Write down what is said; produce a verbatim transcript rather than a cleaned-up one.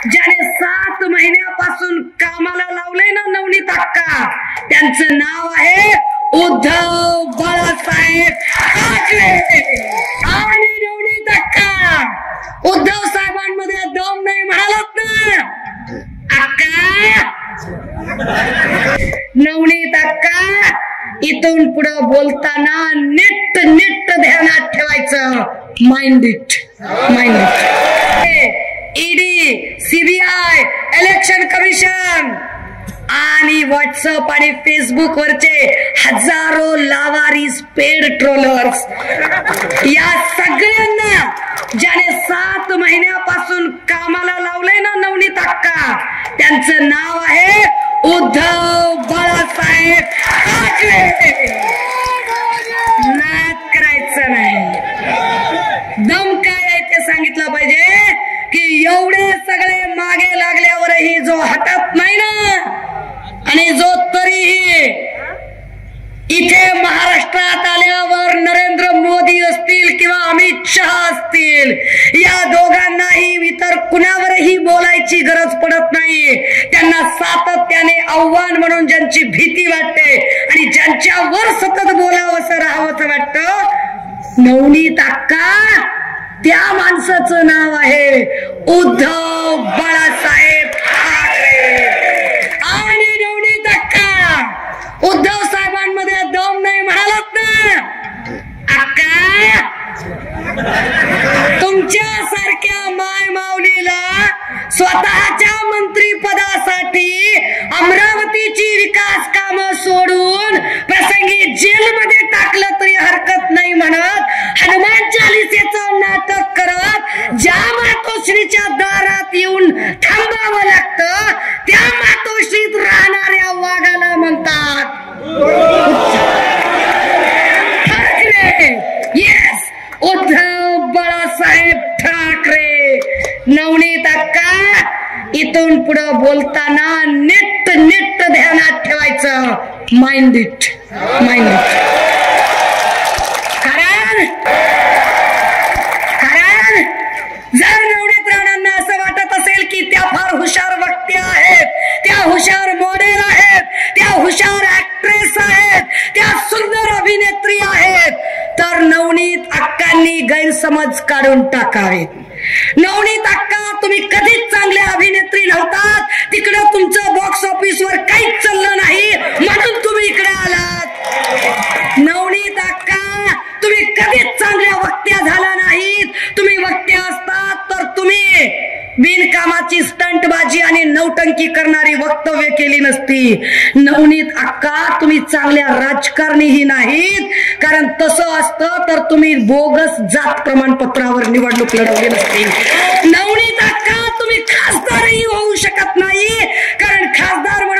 ज्याने सात महिन्यापासून कामाला लावलंय ना नवनीत अक्का, त्यांचं नाव आहे उद्धव बाळासाहेब ठाकरे. आणि नवनीत अक्का उद्धव साहेबांमध्ये दम नाही म्हणालात ना अक्का. नवनीत अक्का इथून पुढे बोलताना नीट नीट ध्यानात ठेवायचं. Mind it mind it. ED, CBI, election commission आणि व्हॉट्सअप आणि फेसबुक वरचे हजारो लावारिस पेड ट्रोलर्स, या सगळ्यांना ज्याने सात महिन्यापासून कामाला लावलंय ना नवनीत अक्का, त्यांचं नाव आहे उद्धव बाळासाहेब ठाकरे. नाद करायचं नाही. दम काय आहे ते सांगितलं पाहिजे की एवढे सगळे मागे लागल्यावरही जो हटत नाही ना, आणि जो तरीही इथे महाराष्ट्रात आल्यावर नरेंद्र मोदी असतील किंवा अमित शहा असतील, या दोघांनाही इतर कुणावरही बोलायची गरज पडत नाही. त्यांना सातत्याने आव्हान म्हणून ज्यांची भीती वाटते आणि ज्यांच्यावर सतत बोलावंसं राहावंसं वाटतं, नवनीत अक्का त्या माणसाचं नाव आहे उद्धव बाळासाहेब ठाकरे. आणि नवनीत अक्का उद्धव साहेबांमध्ये दम नाही म्हणालात ना अक्का. तुमच्या सारख्या माय माऊलीला स्वतःच्या मंत्रीपदासाठी अमरावतीची विकास कामं सोडून प्रसंगी जेलमध्ये टाकलं तरी हरकत नाही म्हणत हनुमान चालिसेचं नाटक करत ज्या मातोश्रीच्या दारात येऊन थांबावं लागतं, त्या मातोश्रीत राहणाऱ्या वाघाला म्हणतात ठाकरे. येस, उद्धव बाळासाहेब ठाकरे. नवनीत अक्का इथून पुढे बोलताना नीट नीट ध्यानात ठेवायचं. Mind it mind it. कारण कारण जर नवनीत राणांना असं वाटत असेल की त्या फार हुशार व्यक्ती आहेत, त्या हुशार मॉडेल आहेत, त्या हुशार ऍक्ट्रेस आहेत, त्या सुंदर अभिनेत्री आहेत, तर नवनीत अक्कांनी गैरसमज काढून टाकावेत. नवनीत अक्का तुम्ही कधीच चांगल्या अभिनेत्री नव्हतात. तिकडे तुमचं बॉक्स ऑफिसवर काहीच चाललं नाही म्हणून तुम्ही इकडे आलात. नवनीत अक्का तुम्ही कधीच चांगल्या वक्त्या झाला नाहीत. तुम्ही वक्त्या असतात तर तुम्ही बिनकामाची स्टंटबाजी आणि नौटंकी करणारी वक्तव्य केली नसती. नवनीत अक्का तुम्ही चांगल्या राजकारणीही नाहीत, कारण तसं असतं तर तुम्ही बोगस जात प्रमाणपत्रावर निवडणूक लढवली नसती. नवनीत अक्का तुम्ही खासदारही होऊ शकत नाही, कारण खासदार